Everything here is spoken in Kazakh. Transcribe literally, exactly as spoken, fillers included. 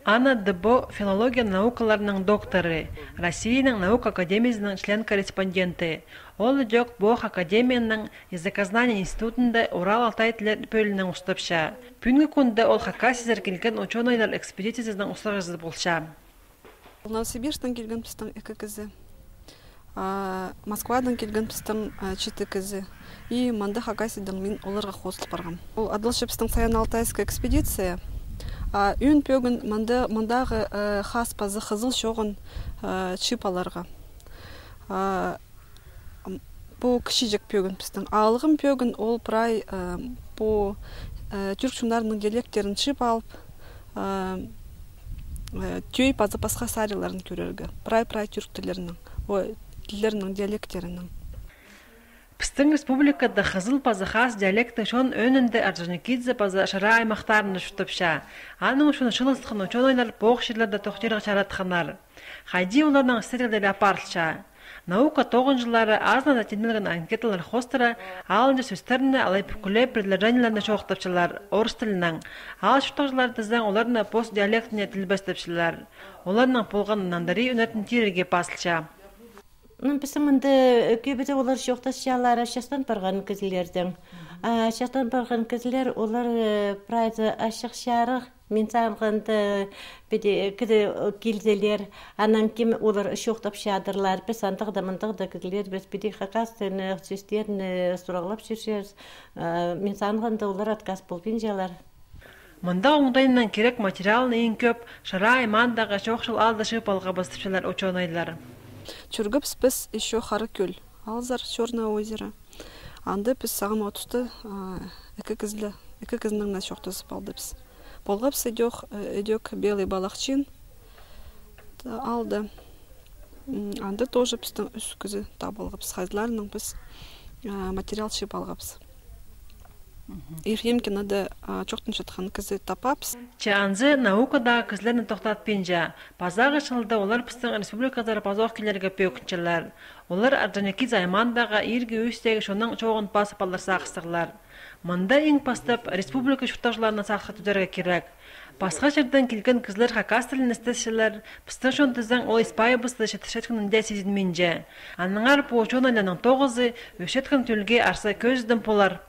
Анна Дебо филология наукаларының докторы, Россияның наука академиясының член-корреспонденты. Ол жок Бох академияның языкознания институтында Урал-Алтай тілер бөлінің ұстапша. Бүгінгі күнде ол Хакасиядан келген ученыйлар экспедициясының ұстағызы болша. Новосибирштан келген пістің екі кізі, Москвадан келген пістің четі кізі. И манда Хакасиядан мен оларға қосылып барғам. Ол адылшы пістің Саян-Алтайская экспедиция. Үйін пөгін мұндағы қас пазы қызыл шоғын чипаларға. Бұл кіші пөгін пістің. Алығын пөгін ол прай бұл түркшундарының диалектерін чип алып, түйей пазы пасқа сариларын көрергі. Прай-прай түрк тілерінің, тілерінің диалектерінің. Пістің республикада қызыл пазы қас диалекті шон өнінде Орджоникидзе пазы шара аймақтарыны жұттыпша. Аның үшін шылыстықын учен ойлар боқ жерлерді тоқтирға шаратқанар. Хайди оларның істердері апартылша. Наука тоғын жылары азнада тенмелген анкеталар хостыра, алынжы сөстеріні алай пүкіле предложенияларны шоқтыпшылар, орыс тілінің. Ал шүртіғжылар тіздің оларына пост диалектіне тілбәстіпшілер. Оларның болған нандари өнетін тирерге пасылша. Пісімінді көбіде олар жоқтасшалары шастан барған кізілердің. Шастан барған кізілер олар прайды ашық шарық, мен сағынғанды кіді келзелер, анан кем олар жоқтап шадырлар, біз андығда мындығда кізілер, біз біде қақастын сөстерін сұрағылап жүрсіз, мен сағынғанды олар атқас болбен жалар. Мында оңдайынан керек материалын ең көп, шара аймандағы жоқшыл алды шып алға бастыпшылар ученыйлар. Чургыпс біз еще Харакөл, Алзар, Черное озеро. Анды біз сағым отысты екі кізлі, екі кізінің на шоқтысы балды біз. Болғапс едек белый балақчин алды. Анды тоже біздің үс күзі табылғапс. Хайзларының біз материал шип алғапс. Ефремке нады чоқтын жатқан кізі тапапс. Чаанзы наукадағы кізлерін тоқтат пенжа. Пазағы шылды олар пістің республикадары пазоқ келерге пөкіншілер. Олар Орджоникидзе аймандағы ерге өстегі шоның чоғын басып алыр сақыстығылар. Мында ең пастап республика шұртағыларына сақсы түдерге керек. Басқа жерден келген кізлер хакас тілін істесілер, пістің шон тіздің ол испайы бұсты шетішеткінінде сезінменже. Аныңар бұл ученыйларның тоғызы өшеткін төлге арса көздің полар.